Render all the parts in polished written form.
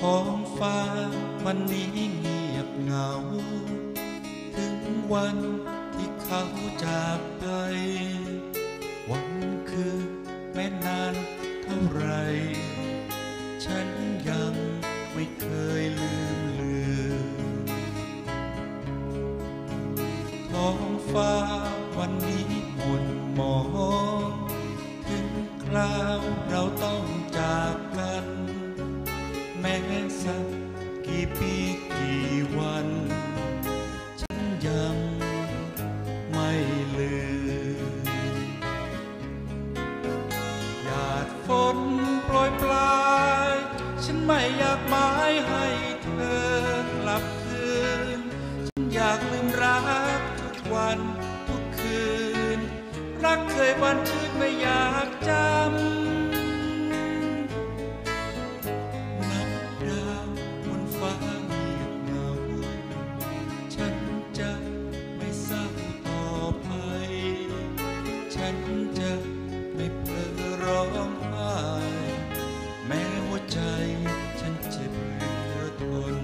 ท้องฟ้าวันนี้เงียบเหงาถึงวันที่เขาจากไปวันคือแม้นานเท่าไรฉันยังไม่เคยลืมเลือนท้องฟ้าวันนี้หม่นหมองถึงคราวเราต้องจากกันแม้สักกี่ปีกี่วันฉันยังไม่ลืมหยาดฝนโปรยปลายฉันไม่อยากหมายให้เธอกลับคืนฉันอยากลืมรักทุกวันทุกคืนรักเคยวันชื่นไม่อยากจำฉันจะไม่เพ้อร้องไห้แม้หัวใจฉันเจ็บเหลือทน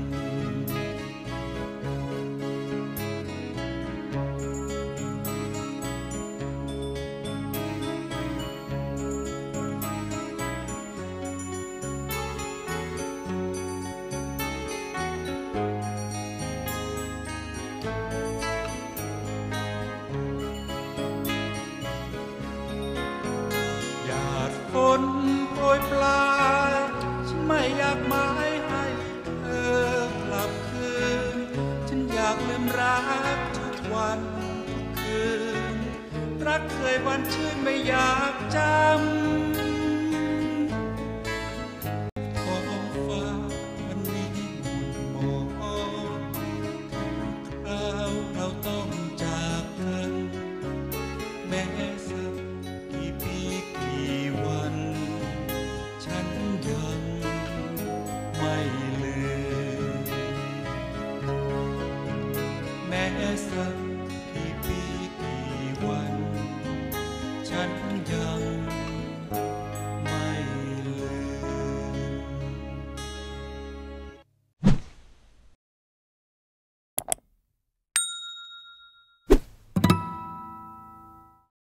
ฝนโปรยปลายฉันไม่อยากหมายให้เธอกลับคืนฉันอยากลืมรักทุกวันทุกคืนรักเคยวันชื่นไม่อยากจำ